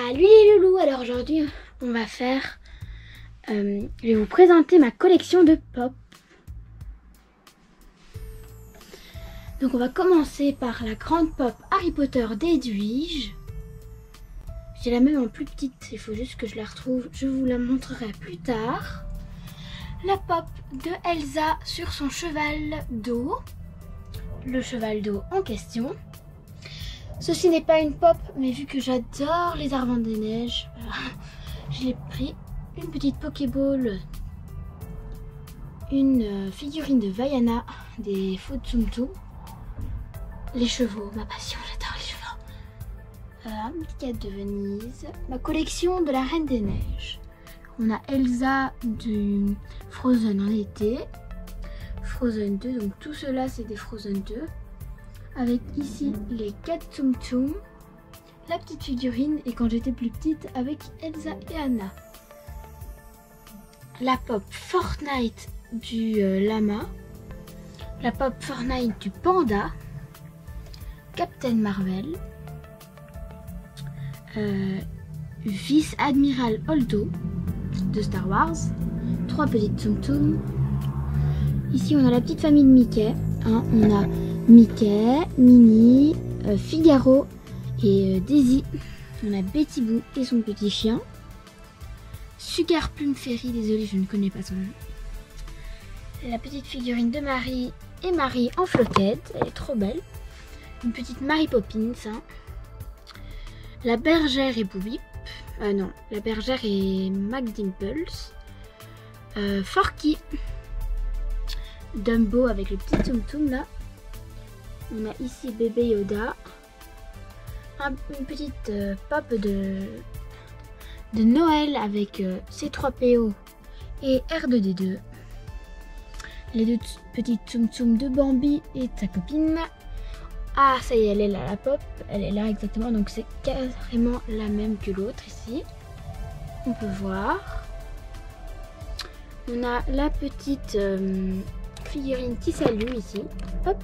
Salut les loulous. Alors aujourd'hui on va faire je vais vous présenter ma collection de pop. Donc on va commencer par la grande pop Harry Potter d'Edwige. J'ai la même en plus petite, il faut juste que je la retrouve, je vous la montrerai plus tard. La pop de Elsa sur son cheval d'eau, le cheval d'eau en question. Ceci n'est pas une pop, mais vu que j'adore les Armand des Neiges, je l'ai pris. Une petite Pokéball, une figurine de Vaiana, des faux Tsum Tsum, les chevaux, ma passion, j'adore les chevaux. Un petit cadre de Venise, ma collection de la Reine des Neiges. On a Elsa du Frozen en été, Frozen 2, donc tout cela c'est des Frozen 2. Avec ici les 4 Tsum Tsum, la petite figurine et quand j'étais plus petite avec Elsa et Anna. La pop Fortnite du lama, la pop Fortnite du panda, Captain Marvel, Vice-Admiral Holdo de Star Wars, 3 petites Tsum Tsum. Ici on a la petite famille de Mickey, hein, on a Mickey, Minnie, Figaro et Daisy. On a Betty Boo et son petit chien. Sugar Plum Fairy, désolée je ne connais pas son nom. La petite figurine de Marie et Marie en floquette, elle est trop belle. Une petite Mary Poppins. Hein. La bergère et Boobie. Non, la bergère et McDimples. Forky. Dumbo avec le petit Tsum Tsum là. On a ici bébé Yoda. Une petite pop de Noël avec C3PO et R2D2. Les deux petites Tsum Tsum de Bambi et de sa copine. Ah ça y est, elle est là la pop, elle est là exactement, donc c'est carrément la même que l'autre ici. On peut voir. On a la petite figurine qui s'allume ici. Hop.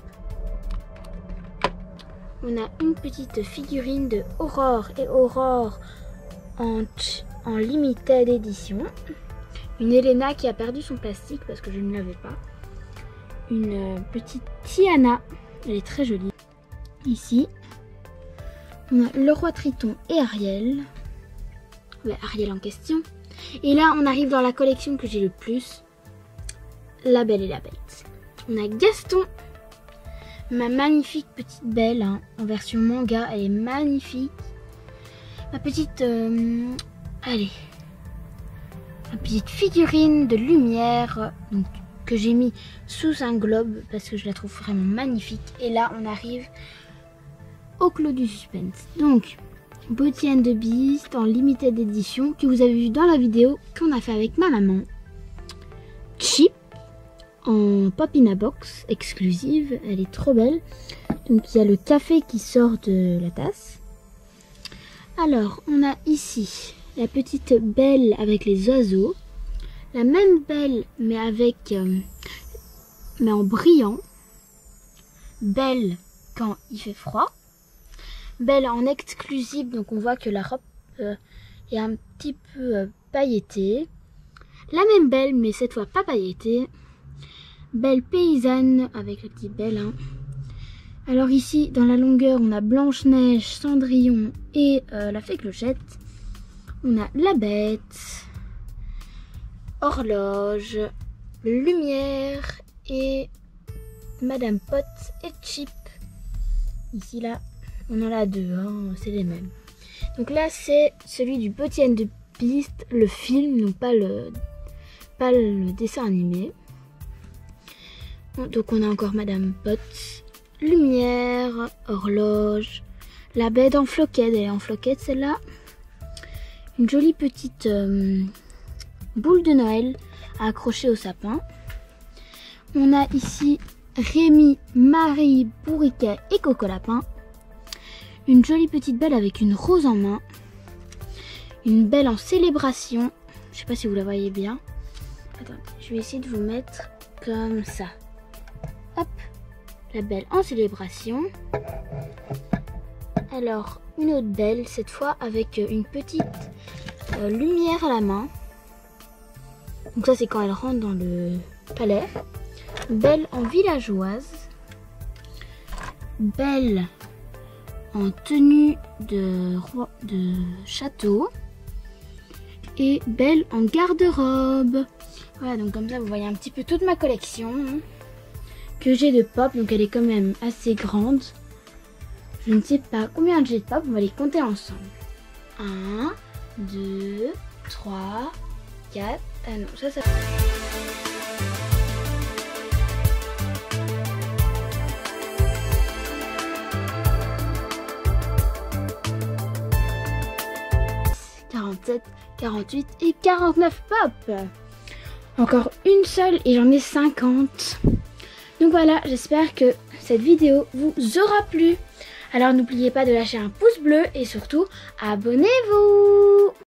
On a une petite figurine de Aurore et Aurore en limited édition. Une Elena qui a perdu son plastique parce que je ne l'avais pas. Une petite Tiana, elle est très jolie. Ici, on a le roi Triton et Ariel. Ouais, Ariel en question. Et là, on arrive dans la collection que j'ai le plus. La Belle et la Bête. On a Gaston. Ma magnifique petite Belle, hein, en version manga, elle est magnifique. Ma petite, allez, ma petite figurine de lumière, donc, que j'ai mis sous un globe parce que je la trouve vraiment magnifique. Et là, on arrive au clos du suspense. Donc, Beauty and the Beast en limited edition que vous avez vu dans la vidéo qu'on a fait avec ma maman. Chip en pop in a box exclusive, elle est trop belle. Donc il y a le café qui sort de la tasse. Alors on a ici la petite Belle avec les oiseaux, la même Belle mais avec mais en brillant, Belle quand il fait froid, Belle en exclusive, donc on voit que la robe est un petit peu pailletée, la même Belle mais cette fois pas pailletée. Belle paysanne avec la petite Belle. Hein. Alors ici, dans la longueur, on a Blanche-Neige, Cendrillon et la Fée Clochette. On a la Bête, Horloge, Lumière et Madame Pot et Chip. Ici, là, on en a deux, hein, c'est les mêmes. Donc là, c'est celui du Beauty and the Beast, le film, donc pas le dessin animé. Donc on a encore Madame Pot, Lumière, Horloge, la Bête en floquette, elle est en floquette celle-là. Une jolie petite boule de Noël à accrocher au sapin. On a ici Rémi, Marie, Bourriquet et Coco Lapin. Une jolie petite Belle avec une rose en main. Une Belle en célébration. Je sais pas si vous la voyez bien. Attendez, je vais essayer de vous mettre comme ça. Hop, la Belle en célébration. Alors, une autre Belle, cette fois avec une petite lumière à la main. Donc ça c'est quand elle rentre dans le palais. Belle en villageoise. Belle en tenue de château. Et Belle en garde-robe. Voilà, donc comme ça vous voyez un petit peu toute ma collection que j'ai de pop. Donc elle est quand même assez grande. Je ne sais pas combien j'ai de pop, on va les compter ensemble. 1, 2, 3, 4. Ah non, ça... 47, 48 et 49 pop. Encore une seule et j'en ai 50. Donc voilà, j'espère que cette vidéo vous aura plu. Alors n'oubliez pas de lâcher un pouce bleu et surtout abonnez-vous.